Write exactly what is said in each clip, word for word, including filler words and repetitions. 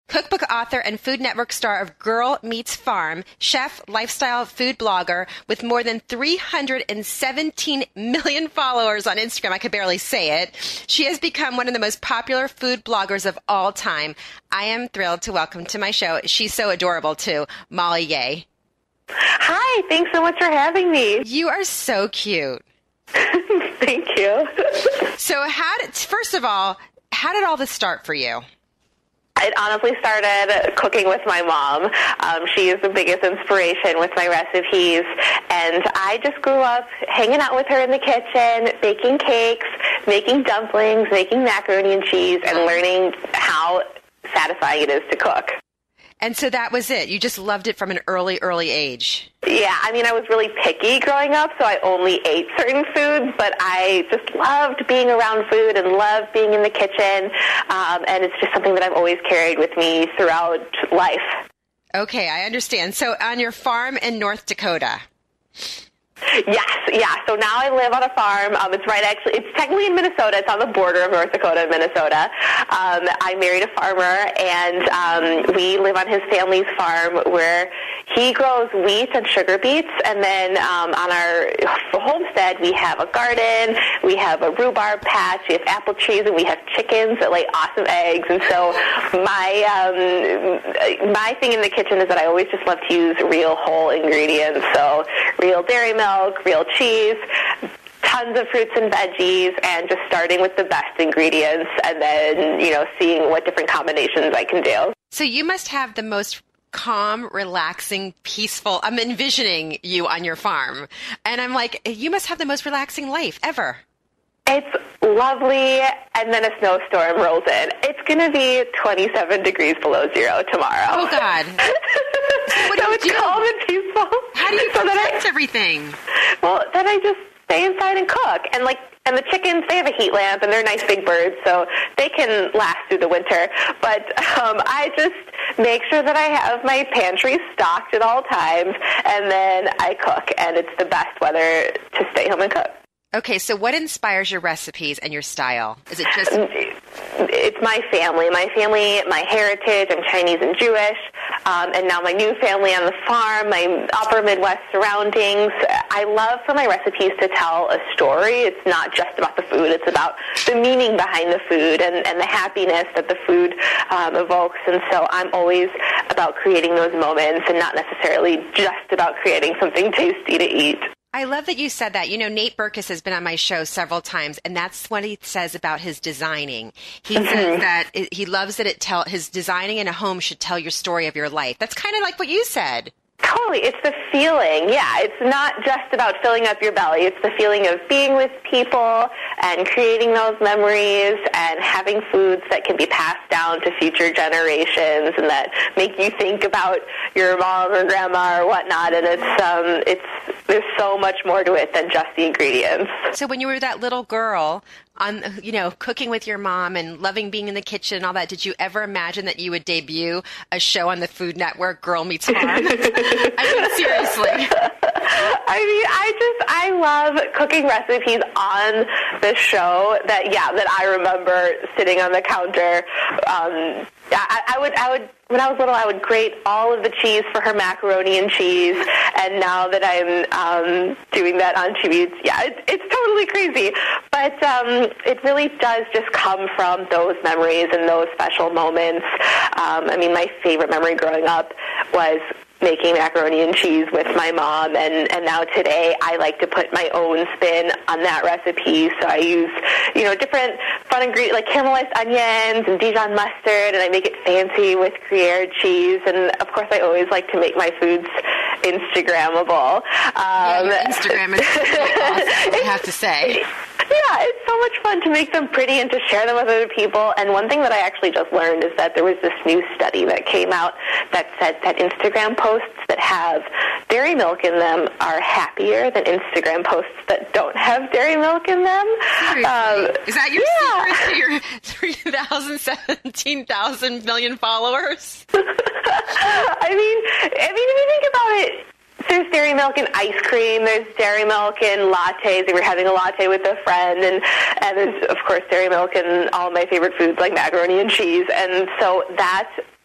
Cookbook author and Food Network star of Girl Meets Farm, chef, lifestyle food blogger with more than three hundred seventeen million followers on Instagram. I could barely say it. She has become one of the most popular food bloggers of all time. I am thrilled to welcome to my show, she's so adorable too, Molly Yeh. Hi, thanks so much for having me. You are so cute. Thank you. So how did, first of all, how did all this start for you? It honestly started cooking with my mom. Um, she is the biggest inspiration with my recipes, and I just grew up hanging out with her in the kitchen, baking cakes, making dumplings, making macaroni and cheese, and learning how satisfying it is to cook. And so that was it. You just loved it from an early, early age. Yeah, I mean, I was really picky growing up, so I only ate certain foods, but I just loved being around food and loved being in the kitchen, um, and it's just something that I've always carried with me throughout life. Okay, I understand. So on your farm in North Dakota. Yes, yeah. So now I live on a farm. Um, it's right actually, it's technically in Minnesota. It's on the border of North Dakota and Minnesota. Um, I married a farmer, and um, we live on his family's farm where he grows wheat and sugar beets. And then um, on our homestead, we have a garden, we have a rhubarb patch, we have apple trees, and we have chickens that lay awesome eggs. And so my um, my thing in the kitchen is that I always just love to use real whole ingredients. So real dairy milk, milk, real cheese, tons of fruits and veggies, and just starting with the best ingredients and then, you know, seeing what different combinations I can do. So you must have the most calm, relaxing, peaceful, I'm envisioning you on your farm. And I'm like, you must have the most relaxing life ever. It's lovely, and then a snowstorm rolls in. It's going to be twenty-seven degrees below zero tomorrow. Oh, God. So what do so you it's do? calm and peaceful. How do you so protect I, everything? Well, then I just stay inside and cook. And, like, and the chickens, they have a heat lamp, and they're nice big birds, so they can last through the winter. But um, I just make sure that I have my pantry stocked at all times, and then I cook, and it's the best weather to stay home and cook. Okay, so what inspires your recipes and your style? Is it just... It's my family. My family, my heritage. I'm Chinese and Jewish. Um, and now my new family on the farm, my upper Midwest surroundings. I love for my recipes to tell a story. It's not just about the food. It's about the meaning behind the food and, and the happiness that the food um, evokes. And so I'm always about creating those moments and not necessarily just about creating something tasty to eat. I love that you said that. You know, Nate Berkus has been on my show several times, and that's what he says about his designing. He mm-hmm. says that it, he loves that it tell his designing in a home should tell your story of your life. That's kind of like what you said. Totally. It's the feeling. Yeah, it's not just about filling up your belly. It's the feeling of being with people and creating those memories and having foods that can be passed down to future generations and that make you think about your mom or grandma or whatnot. And it's um, it's there's so much more to it than just the ingredients. So when you were that little girl, on, you know, cooking with your mom and loving being in the kitchen and all that, did you ever imagine that you would debut a show on the Food Network, Girl Meets Farm? I mean, seriously. I mean, I just, I love cooking recipes on the show that, yeah, that I remember sitting on the counter. Um, I, I would, I would, when I was little, I would grate all of the cheese for her macaroni and cheese, and now that I'm um, doing that on T V, it's, yeah, it's, it's totally crazy. But um, it really does just come from those memories and those special moments. Um, I mean, my favorite memory growing up was making macaroni and cheese with my mom, and, and now today I like to put my own spin on that recipe. So I use, you know, different fun ingredients like caramelized onions and Dijon mustard, and I make it fancy with Gruyere cheese. And of course, I always like to make my foods Instagrammable. Um, yeah, Instagram is awesome, I have to say. Yeah, it's so much fun to make them pretty and to share them with other people. And one thing that I actually just learned is that there was this new study that came out that said that Instagram posts that have dairy milk in them are happier than Instagram posts that don't have dairy milk in them. Um, is that your yeah. secret to your three thousand, seventeen thousand million followers? I mean, I mean, if you think about it, there's dairy milk in ice cream. There's dairy milk in lattes if you're having a latte with a friend. And, and there's, of course, dairy milk in all my favorite foods like macaroni and cheese. And so that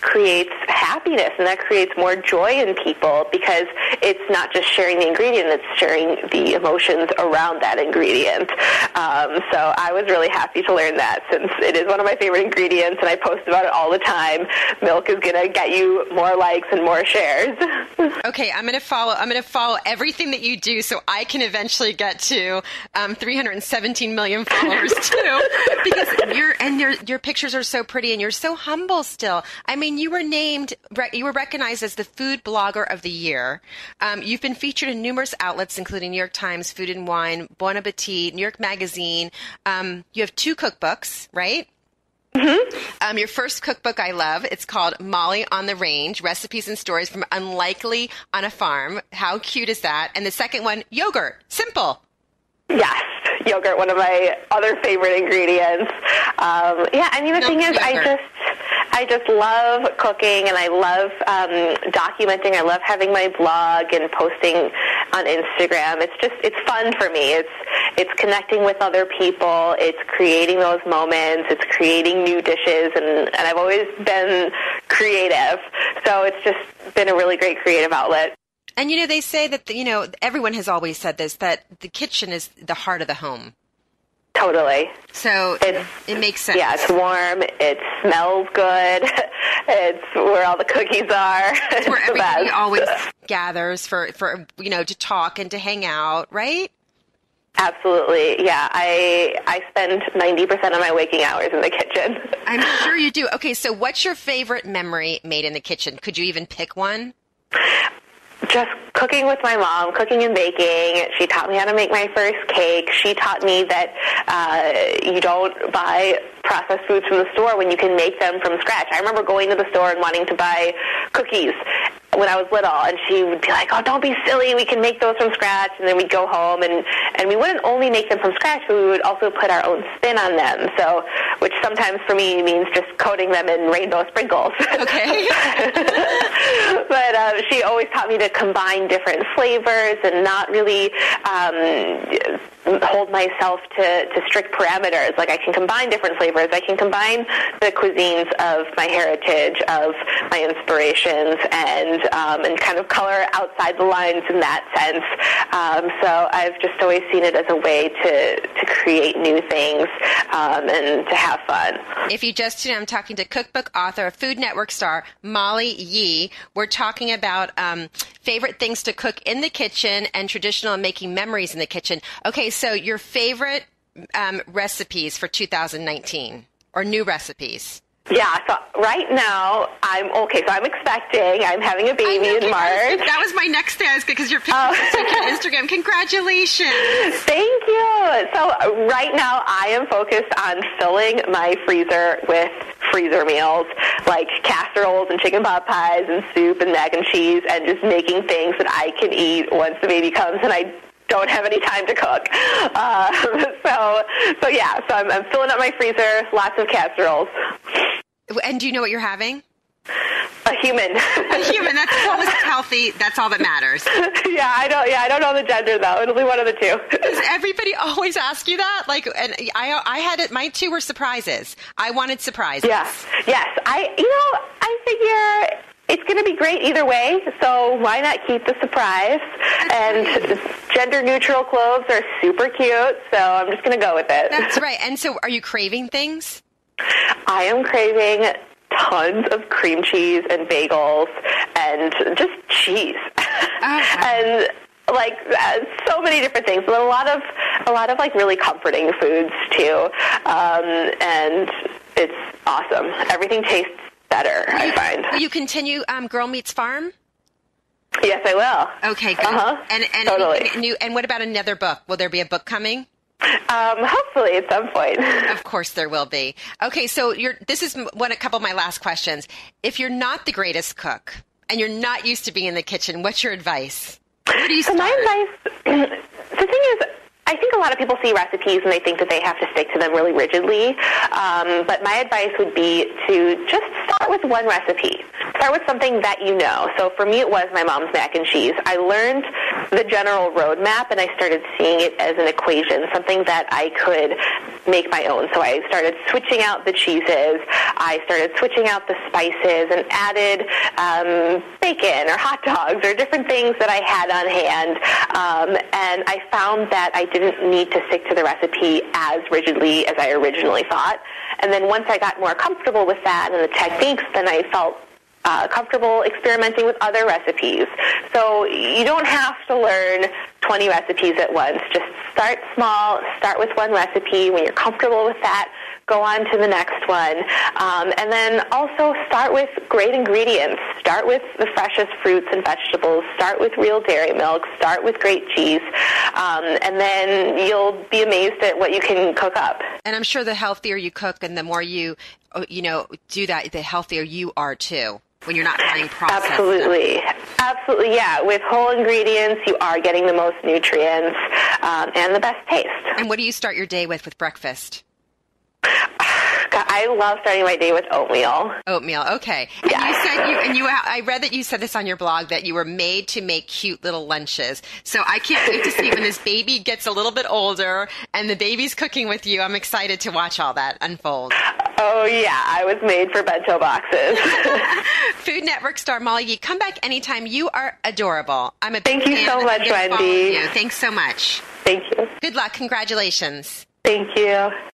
creates happiness, and that creates more joy in people because it's not just sharing the ingredient, it's sharing the emotions around that ingredient. Um, so I was really happy to learn that since it is one of my favorite ingredients and I post about it all the time. Milk is going to get you more likes and more shares. Okay, I'm going to follow I'm going to follow everything that you do so I can eventually get to um, three hundred seventeen million followers too. Because you're and your your pictures are so pretty and you're so humble still. I mean, you were named you were recognized as the Food Blogger of the Year. Um, you've been featured in numerous outlets including New York Times, Food and Wine, Bon Appetit, New York Magazine. Um, you have two cookbooks, right? Mm-hmm. Um, your first cookbook I love. It's called Molly on the Range, Recipes and Stories from Unlikely on a Farm. How cute is that? And the second one, yogurt. Simple. Yes, yogurt, one of my other favorite ingredients. Um, yeah, I mean, the Milk thing is, yogurt. I just... I just love cooking, and I love um, documenting. I love having my blog and posting on Instagram. It's just, it's fun for me. It's it's connecting with other people. It's creating those moments. It's creating new dishes, and, and I've always been creative. So it's just been a really great creative outlet. And, you know, they say that, the, you know, everyone has always said this, that the kitchen is the heart of the home. Totally. So it's, it makes sense. Yeah, it's warm. It smells good. It's where all the cookies are. It's where it's everybody the best. always gathers for, for, you know, to talk and to hang out, right? Absolutely. Yeah, I I spend ninety percent of my waking hours in the kitchen. I'm sure you do. Okay, so what's your favorite memory made in the kitchen? Could you even pick one? Just cooking with my mom, cooking and baking. She taught me how to make my first cake. She taught me that uh, you don't buy processed foods from the store when you can make them from scratch. I remember going to the store and wanting to buy cookies when I was little, and she would be like, oh, don't be silly, we can make those from scratch. And then we'd go home, and, and we wouldn't only make them from scratch, but we would also put our own spin on them, so which sometimes for me means just coating them in rainbow sprinkles. Okay. But uh, she always taught me to combine different flavors and not really um, hold myself to, to strict parameters. Like, I can combine different flavors. I can combine the cuisines of my heritage, of my inspirations, and um, and kind of color outside the lines in that sense. Um, so I've just always seen it as a way to, to create new things um, and to have fun. If you just tuned in, I'm talking to cookbook author, Food Network star, Molly Yee. We're talking about um, favorite things to cook in the kitchen and traditional and making memories in the kitchen. Okay, so your favorite um, recipes for two thousand nineteen or new recipes? Yeah, so right now, I'm, okay, so I'm expecting, I'm having a baby in March. That was my next thing, because you're picking Oh. on Instagram. Congratulations. Thank you. So right now, I am focused on filling my freezer with freezer meals, like casseroles and chicken pot pies and soup and mac and cheese, and just making things that I can eat once the baby comes and I don't have any time to cook. Uh, so, so yeah, so I'm, I'm filling up my freezer, lots of casseroles. And do you know what you're having? A human. A human. That's as long as it's healthy. That's all that matters. yeah, I don't. Yeah, I don't know the gender though. It'll be one of the two. Does everybody always ask you that? Like, and I, I had it. My two were surprises. I wanted surprises. Yes, yes. I, you know, I figure it's going to be great either way. So why not keep the surprise? That's and right. Gender neutral clothes are super cute. So I'm just going to go with it. That's right. And so, are you craving things? I am craving tons of cream cheese and bagels and just cheese. Oh. And like uh, so many different things, but a lot of a lot of like really comforting foods too. Um, and it's awesome. Everything tastes better, I find. Will you continue um, Girl Meets Farm? Yes, I will. Okay, good. Uh-huh. And and Totally. anything new, and what about another book? Will there be a book coming? Um, hopefully at some point. Of course there will be. Okay, so you're, this is one, a couple of my last questions. If you're not the greatest cook and you're not used to being in the kitchen, what's your advice? Where do you So start? my advice, the thing is, I think a lot of people see recipes and they think that they have to stick to them really rigidly. Um, but my advice would be to just start with one recipe. Start with something that you know. So for me, it was my mom's mac and cheese. I learned the general roadmap and I started seeing it as an equation, something that I could make my own. So I started switching out the cheeses. I started switching out the spices and added um, bacon or hot dogs or different things that I had on hand. Um, and I found that I didn't need to stick to the recipe as rigidly as I originally thought. And then once I got more comfortable with that and the techniques, then I felt Uh, comfortable experimenting with other recipes. So you don't have to learn twenty recipes at once. Just start small, start with one recipe. When you're comfortable with that, go on to the next one. Um, and then also start with great ingredients. Start with the freshest fruits and vegetables. Start with real dairy milk. Start with great cheese. Um, and then you'll be amazed at what you can cook up. And I'm sure the healthier you cook and the more you, you know, do that, the healthier you are too. When you're not buying processed. Absolutely. Absolutely, yeah. With whole ingredients, you are getting the most nutrients um, and the best taste. And what do you start your day with with breakfast? God, I love starting my day with oatmeal. Oatmeal, okay. And Yeah. you said you, and you, I read that you said this on your blog, that you were made to make cute little lunches. So I can't wait to see when this baby gets a little bit older and the baby's cooking with you. I'm excited to watch all that unfold. Oh, yeah. I was made for bento boxes. Food Network star Molly Yee, come back anytime. You are adorable. I'm a big Thank you fan so and much, I'm gonna follow Wendy. you. Thanks so much. Thank you. Good luck. Congratulations. Thank you.